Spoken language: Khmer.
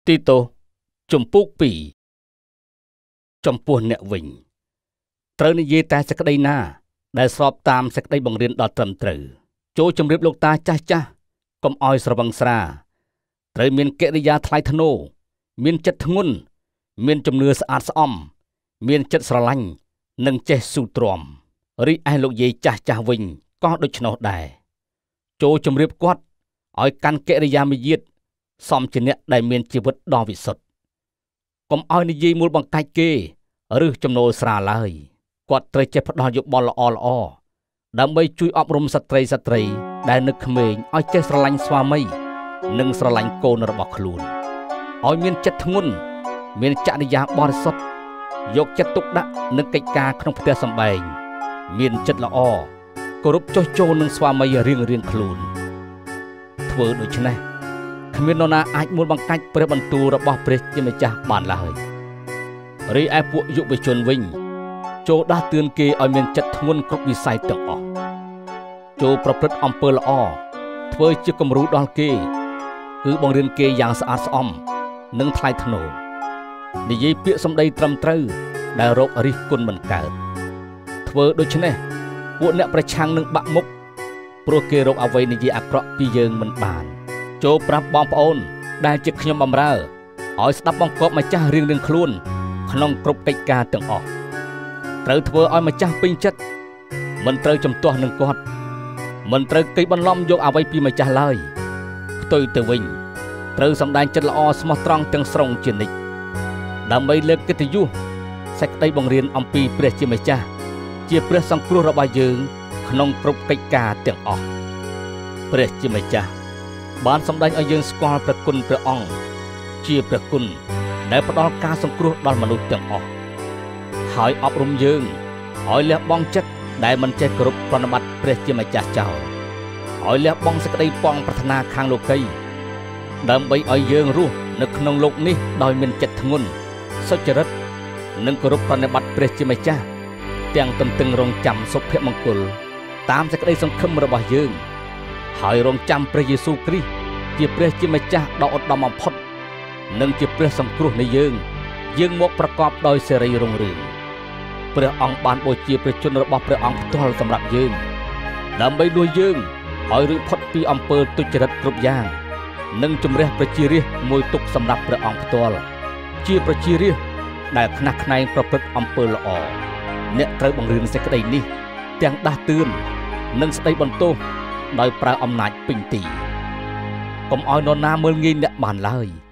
ទីតូចំពុក2ចំពោះអ្នកវិញត្រូវនិយាយតែសេចក្តីណាដែលស្របតាមសេចក្តីបង្រៀនដ៏ត្រឹមត្រូវចូលជម្រាបលោកតាចាស់កុំឲ្យស្រវឹងស្រាត្រូវមានកិរិយាថ្លៃថ្នូរមានចិត្តធ្ងន់មានជំនឿស្អាតស្អំមានចិត្តស្រឡាញ់និងចេះស៊ូទ្រាំរីឯលោកយាយចាស់វិញក៏ដូច្នោះដែរចូលជម្រាបគាត់ឲ្យកាន់កិរិយាមាយាទសមជាអ្នកដែលមានជីវិតដ៏វិសុទ្ធកុំឲ្យនិយាយមូលបង្កាច់គេឬចំណូលស្រាឡើយគាត់ត្រូវចេះផ្ដល់យោបល់ល្អដើម្បីជួយអប់រំស្ត្រីដែលនឹកក្មេងឲ្យចេះស្រឡាញ់ស្វាមីនិងស្រឡាញ់កូនរបស់ខ្លួនឲ្យមានចិត្តធ្ងន់មានចរិយាបរិសុទ្ធយកចិត្តទុកដាក់នឹងកិច្ចការក្នុងផ្ទះសម្បែងមានចិត្តល្អគោរពចុះចូលនឹងស្វាមីរៀងខ្លួនធ្វើដូច្នេះគ្មាននរណាអាចមូលបង្កាច់ព្រះបន្ទូលរបស់ព្រះជាម្ចាស់បានឡើយរីឯពួកយុវជនវិញចូលដាស់តឿនគេឲ្យមានចិត្តធ្ងន់គ្រប់វិស័យទាំងអស់ចូលប្រព្រឹត្តអំពើល្អធ្វើជាគំរូដល់គេគឺបង្រៀនគេយ៉ាងស្អាតស្អំនិងថ្លៃថ្នូរនិយាយពាក្យសម្ដីត្រឹមត្រូវដែលរករិះគន់មិនកើតធ្វើដូច្នេះពួកអ្នកប្រឆាំងនឹងបាក់មុខព្រោះគេរកអ្វីនិយាយអាក្រក់ពីយើងមិនបានចូលប្រាប់បងប្អូនដែលជាខ្ញុំបម្រើឲ្យស្ដាប់បង្គាប់ម្ចាស់រៀងខ្លួនក្នុងគ្រប់កិច្ចការទាំងអស់ត្រូវធ្វើឲ្យម្ចាស់ពេញចិត្តមិនត្រូវជំទាស់នឹងគាត់មិនត្រូវគេបន្លំយកអ្វីពីម្ចាស់ឡើយផ្ទុយទៅវិញត្រូវសម្ដែងចិត្តល្អស្មោះត្រង់ទាំងស្រុងជានិច្ចដើម្បីលើកកិត្តិយសសេចក្តីបង្រៀនអំពីព្រះជាម្ចាស់ជាព្រះសង្គ្រោះរបស់យើងក្នុងគ្រប់កិច្ចការទាំងអស់ព្រះជាម្ចាស់បានសម្ដែងឲ្យយើងស្គាល់ព្រះគុណព្រះអង្គជាព្រះគុណដែលផ្ដល់ការសង្គ្រោះដល់មនុស្សទាំងអស់ហើយអប់រំយើងឲ្យលះបង់ចិត្តដែលមិនចេះគោរពប្រណិប័តព្រះជាម្ចាស់ចោលឲ្យលះបង់សេចក្តីពងប្រាថ្នាខាងលោកីដើម្បីឲ្យយើងរស់នៅក្នុងโลกនេះដោយមានចិត្តធ្ងន់សុចរិតនិងគោរពប្រណិប័តព្រះជាម្ចាស់ទាំងទន្ទឹងរង់ចាំសុភមង្គលតាមសេចក្តីសង្ឃឹមរបស់យើងហើយរង់ចាំព្រះយេស៊ូវគ្រីស្ទជាព្រះជាម្ចាស់ដ៏ឧត្តមបំផុតនិងជាព្រះសង្គ្រោះនៃយើងមកប្រកបដោយសេរីរុងរឿងព្រះអង្គបានបូជាព្រះជន្មរបស់ព្រះអង្គផ្ទាល់សម្រាប់យើងដើម្បីលួចយើងឲ្យរួចផុតពីអំពើទុច្ចរិតគ្រប់យ៉ាងនិងជំរះប្រជារាស្ត្រមួយទុកសម្រាប់ព្រះអង្គផ្ទាល់ជាប្រជារាស្ត្រដែលខ្នះខ្នែងប្រព្រឹត្តអំពើល្អអ្នកត្រូវបង្រៀនសេចក្តីនេះទាំងដាស់តឿននិងស្ដីបន្ទោសដោយប្រើអំណាចពេញទីកុំឲ្យនរណាមើលងាយអ្នកបានឡើយ